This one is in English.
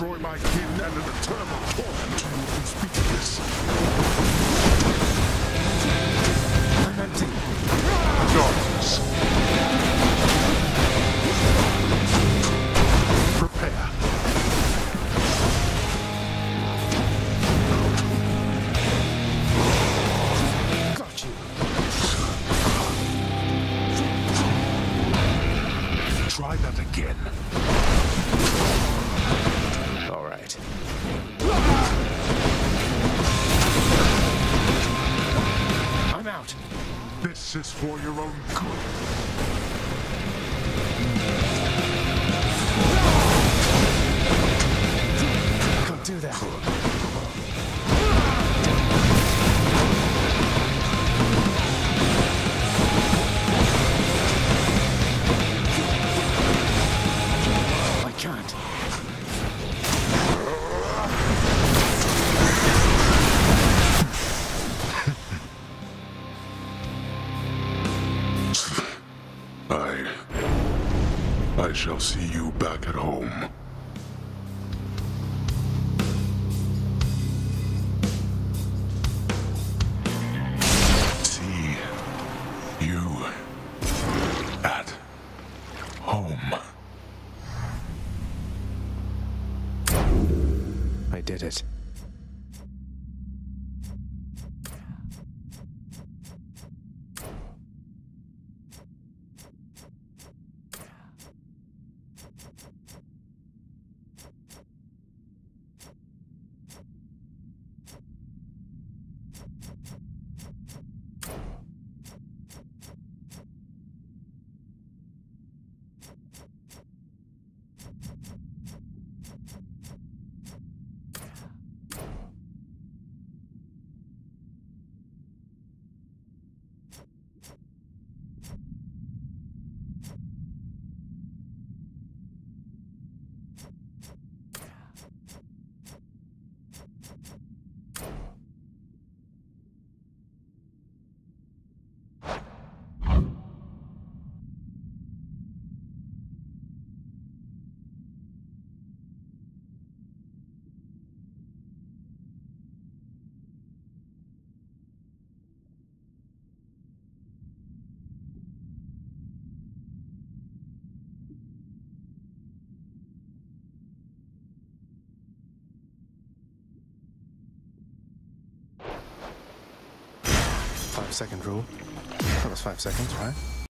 destroy my kin and an eternal torment to you who speak of this. I'm empty. Darkness. Prepare. Got you. Try that again. All right. I'm out. This is for your own good. Can't do that. I can't. I shall see you back at home. See you at home. I did it. Five-second rule. That was 5 seconds, right?